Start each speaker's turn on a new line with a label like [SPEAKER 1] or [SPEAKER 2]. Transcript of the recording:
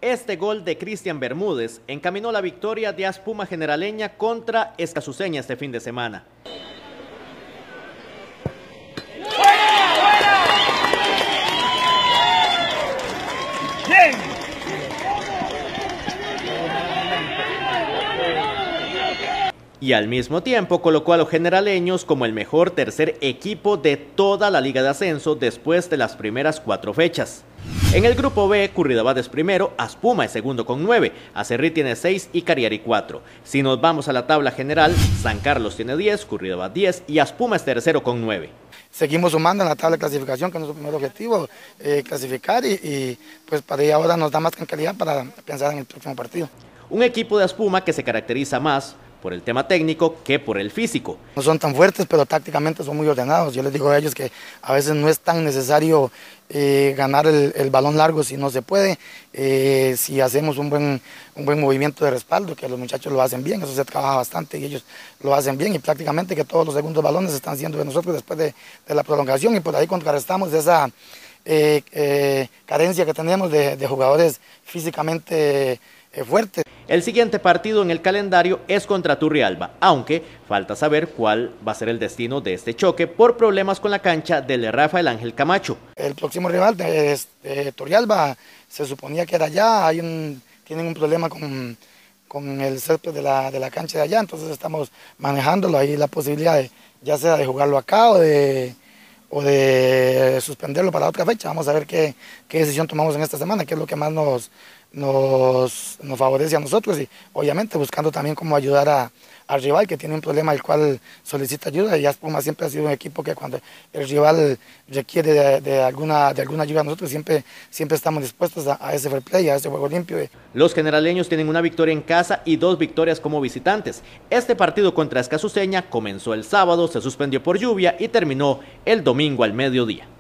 [SPEAKER 1] Este gol de Cristian Bermúdez encaminó la victoria de Aspuma Generaleña contra Escasuceña este fin de semana. Y al mismo tiempo colocó a los generaleños como el mejor tercer equipo de toda la Liga de Ascenso después de las primeras 4 fechas. En el grupo B, Curridabat es primero, Aspuma es segundo con 9, Acerrí tiene 6 y Cariari 4. Si nos vamos a la tabla general, San Carlos tiene 10, Curridabat 10 y Aspuma es tercero con 9.
[SPEAKER 2] Seguimos sumando en la tabla de clasificación, que es nuestro primer objetivo, clasificar y pues para ahí ahora nos da más tranquilidad para pensar en el próximo partido.
[SPEAKER 1] Un equipo de Aspuma que se caracteriza más por el tema técnico que por el físico.
[SPEAKER 2] No son tan fuertes, pero tácticamente son muy ordenados. Yo les digo a ellos que a veces no es tan necesario ganar el balón largo si no se puede, si hacemos un buen movimiento de respaldo, que los muchachos lo hacen bien, eso se trabaja bastante y ellos lo hacen bien y prácticamente que todos los segundos balones están siendo de nosotros después de la prolongación y por ahí contrarrestamos esa carencia que tenemos de jugadores físicamente fuertes.
[SPEAKER 1] El siguiente partido en el calendario es contra Turrialba, aunque falta saber cuál va a ser el destino de este choque por problemas con la cancha del Rafael Ángel Camacho.
[SPEAKER 2] El próximo rival es Turrialba, se suponía que era allá, tienen un problema con el césped de la cancha de allá, entonces estamos manejándolo, ahí la posibilidad ya sea de jugarlo acá o de suspenderlo para otra fecha. Vamos a ver qué decisión tomamos en esta semana, qué es lo que más nos favorece a nosotros y obviamente buscando también cómo ayudar al rival que tiene un problema el cual solicita ayuda y Aspuma siempre ha sido un equipo que cuando el rival requiere de alguna ayuda nosotros siempre estamos dispuestos a ese fair play, a ese juego limpio.
[SPEAKER 1] Los generaleños tienen una victoria en casa y 2 victorias como visitantes. Este partido contra Escasuceña comenzó el sábado, se suspendió por lluvia y terminó el domingo al mediodía.